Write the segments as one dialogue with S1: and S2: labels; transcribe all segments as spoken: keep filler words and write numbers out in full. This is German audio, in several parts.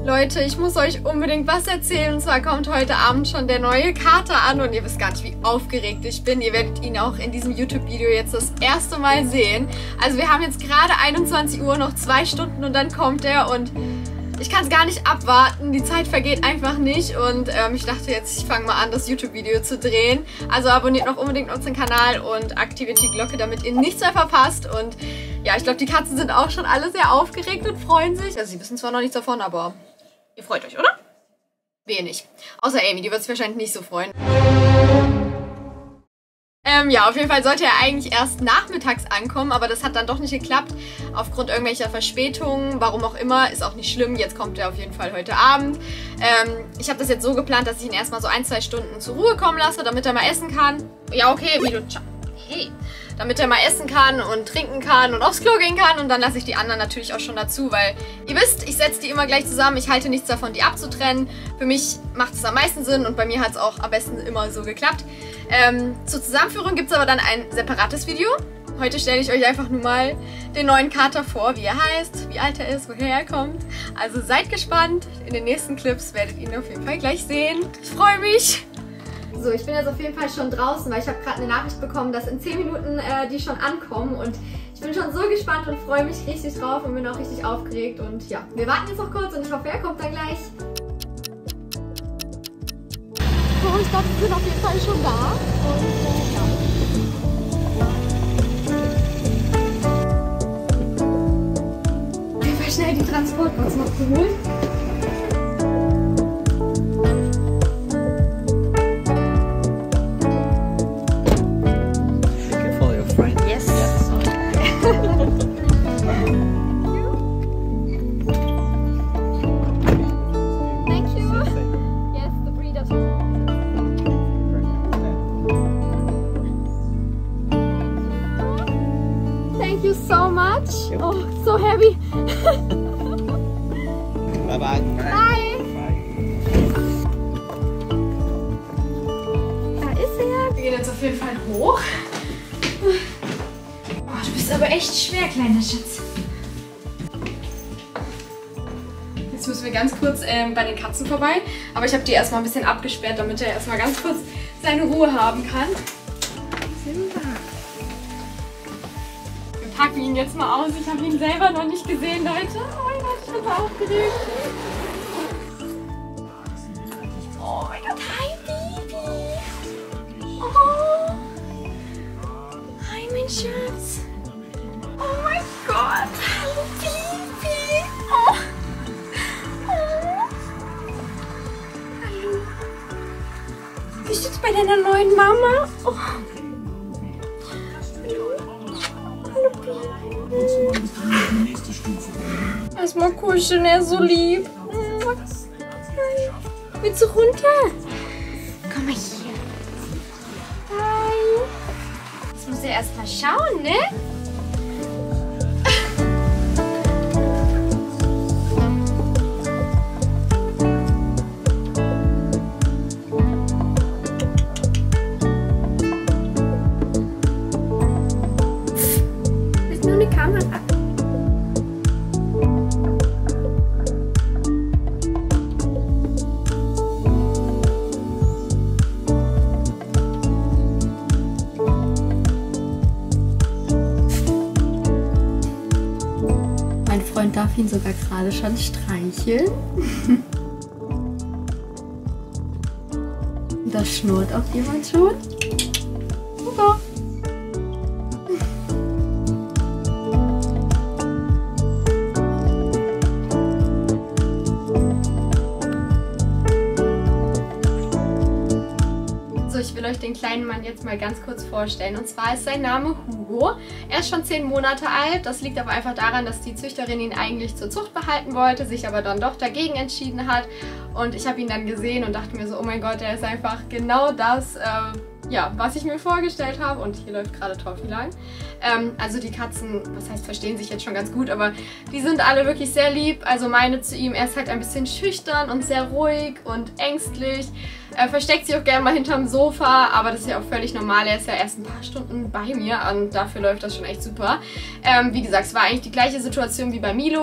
S1: Leute, ich muss euch unbedingt was erzählen. Und zwar kommt heute Abend schon der neue Kater an und ihr wisst gar nicht, wie aufgeregt ich bin. Ihr werdet ihn auch in diesem YouTube-Video jetzt das erste Mal sehen. Also wir haben jetzt gerade einundzwanzig Uhr, noch zwei Stunden und dann kommt er und ich kann es gar nicht abwarten. Die Zeit vergeht einfach nicht und ähm, ich dachte jetzt, ich fange mal an, das YouTube-Video zu drehen. Also abonniert noch unbedingt unseren Kanal und aktiviert die Glocke, damit ihr nichts mehr verpasst. Und ja, ich glaube, die Katzen sind auch schon alle sehr aufgeregt und freuen sich. Also sie wissen zwar noch nichts davon, aber ihr freut euch, oder? Wehe nicht. Außer Amy, die wird sich wahrscheinlich nicht so freuen. Ähm, ja, auf jeden Fall sollte er eigentlich erst nachmittags ankommen, aber das hat dann doch nicht geklappt. Aufgrund irgendwelcher Verspätungen, warum auch immer, ist auch nicht schlimm. Jetzt kommt er auf jeden Fall heute Abend. Ähm, ich habe das jetzt so geplant, dass ich ihn erstmal so ein, zwei Stunden zur Ruhe kommen lasse, damit er mal essen kann. Ja, okay, wie du... Hey. Damit er mal essen kann und trinken kann und aufs Klo gehen kann. Und dann lasse ich die anderen natürlich auch schon dazu, weil ihr wisst, ich setze die immer gleich zusammen. Ich halte nichts davon, die abzutrennen. Für mich macht es am meisten Sinn und bei mir hat es auch am besten immer so geklappt. Ähm, zur Zusammenführung gibt es aber dann ein separates Video. Heute stelle ich euch einfach nur mal den neuen Kater vor, wie er heißt, wie alt er ist, woher er kommt. Also seid gespannt. In den nächsten Clips werdet ihr ihn auf jeden Fall gleich sehen. Ich freue mich. So, ich bin jetzt auf jeden Fall schon draußen, weil ich habe gerade eine Nachricht bekommen, dass in zehn Minuten äh, die schon ankommen und ich bin schon so gespannt und freue mich richtig drauf und bin auch richtig aufgeregt und ja, wir warten jetzt noch kurz und ich hoffe, er kommt dann gleich. So, ich glaube, wir sind auf jeden Fall schon da und äh, ja. Auf jeden Fall schnell die Transportbox noch geholt. Thank you so much. Oh, so heavy. Bye bye. Bye. Da ist er. Wir gehen jetzt auf jeden Fall hoch. Oh, du bist aber echt schwer, kleiner Schatz. Jetzt müssen wir ganz kurz ähm, bei den Katzen vorbei. Aber ich habe die erstmal ein bisschen abgesperrt, damit er erstmal ganz kurz seine Ruhe haben kann. Simba. Wir packen ihn jetzt mal aus. Ich habe ihn selber noch nicht gesehen, Leute. Oh mein Gott, ich bin so aufgeregt. Oh mein Gott, hi Baby. Oh. Hi mein Schatz. Oh mein Gott, hallo Baby. Oh. Oh. Hallo. Bist du jetzt bei deiner neuen Mama? Oh. Erstmal kuscheln, er ist so lieb. Willst du runter? Komm mal hier. Hi. Jetzt muss er erst mal schauen, ne? Mein Freund darf ihn sogar gerade schon streicheln. Das schnurrt auch jemand schon. Oh. Ich will euch den kleinen Mann jetzt mal ganz kurz vorstellen. Und zwar ist sein Name Hugo. Er ist schon zehn Monate alt. Das liegt aber einfach daran, dass die Züchterin ihn eigentlich zur Zucht behalten wollte, sich aber dann doch dagegen entschieden hat. Und ich habe ihn dann gesehen und dachte mir so, oh mein Gott, er ist einfach genau das, äh, ja, was ich mir vorgestellt habe. Und hier läuft gerade Toffi lang. Ähm, also die Katzen, was heißt, verstehen sich jetzt schon ganz gut, aber die sind alle wirklich sehr lieb. Also meine zu ihm, er ist halt ein bisschen schüchtern und sehr ruhig und ängstlich. Er versteckt sich auch gerne mal hinterm Sofa, aber das ist ja auch völlig normal. Er ist ja erst ein paar Stunden bei mir und dafür läuft das schon echt super. Ähm, wie gesagt, es war eigentlich die gleiche Situation wie bei Milo.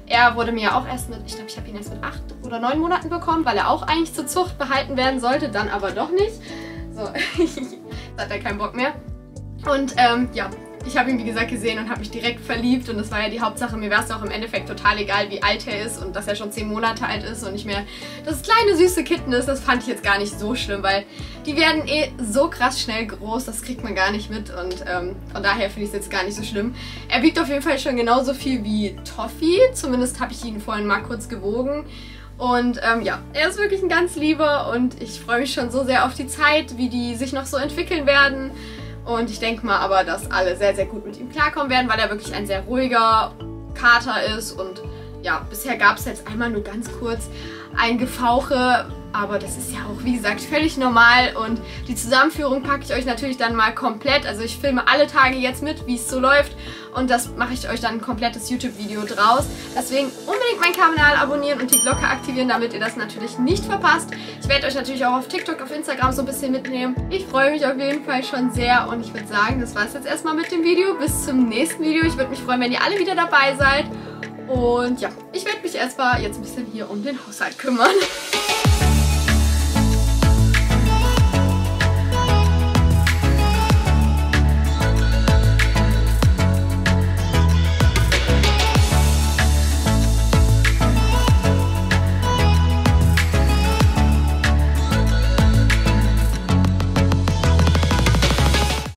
S1: Er wurde mir ja auch erst mit, ich glaube, ich habe ihn erst mit acht oder neun Monaten bekommen, weil er auch eigentlich zur Zucht behalten werden sollte, dann aber doch nicht. So, jetzt hat er keinen Bock mehr. Und ähm, ja, ich habe ihn wie gesagt gesehen und habe mich direkt verliebt und das war ja die Hauptsache. Mir wäre es auch im Endeffekt total egal, wie alt er ist und dass er schon zehn Monate alt ist und nicht mehr das kleine süße Kitten ist. Das fand ich jetzt gar nicht so schlimm, weil die werden eh so krass schnell groß, das kriegt man gar nicht mit und ähm, von daher finde ich es jetzt gar nicht so schlimm. Er wiegt auf jeden Fall schon genauso viel wie Toffee, zumindest habe ich ihn vorhin mal kurz gewogen. Und ähm, ja, er ist wirklich ein ganz lieber und ich freue mich schon so sehr auf die Zeit, wie die sich noch so entwickeln werden. Und ich denke mal aber, dass alle sehr, sehr gut mit ihm klarkommen werden, weil er wirklich ein sehr ruhiger Kater ist. Und ja, bisher gab es jetzt einmal nur ganz kurz ein Gefauche, aber das ist ja auch, wie gesagt, völlig normal. Und die Zusammenführung packe ich euch natürlich dann mal komplett. Also ich filme alle Tage jetzt mit, wie es so läuft. Und das mache ich euch dann ein komplettes YouTube-Video draus. Deswegen unbedingt meinen Kanal abonnieren und die Glocke aktivieren, damit ihr das natürlich nicht verpasst. Ich werde euch natürlich auch auf TikTok, auf Instagram so ein bisschen mitnehmen. Ich freue mich auf jeden Fall schon sehr und ich würde sagen, das war es jetzt erstmal mit dem Video. Bis zum nächsten Video. Ich würde mich freuen, wenn ihr alle wieder dabei seid. Und ja, ich werde mich erstmal jetzt ein bisschen hier um den Haushalt kümmern.